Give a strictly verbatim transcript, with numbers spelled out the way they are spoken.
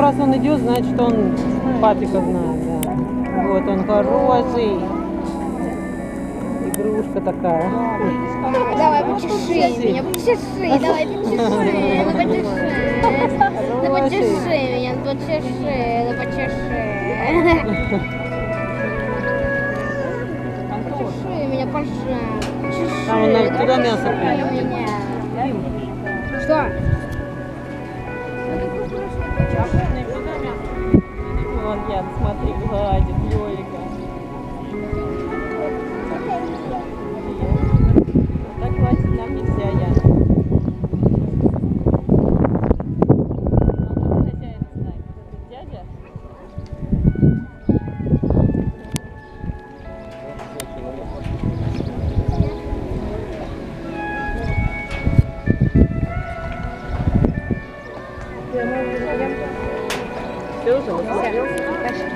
раз он идет, значит он папика знает, да. Вот он хороший. Игрушка такая. Давай, почеши меня, почеши, давай, почеши, ну почеши. Ну почеши меня, ну почеши, ну почеши. Почеши меня, пожалуйста. Чеши, Там он туда мясо почеши меня. Что? Вон Ян, смотри, гладит Лёлика. Так хватит нам нельзя, Ян. Хозяин знает, это дядя. Все уже?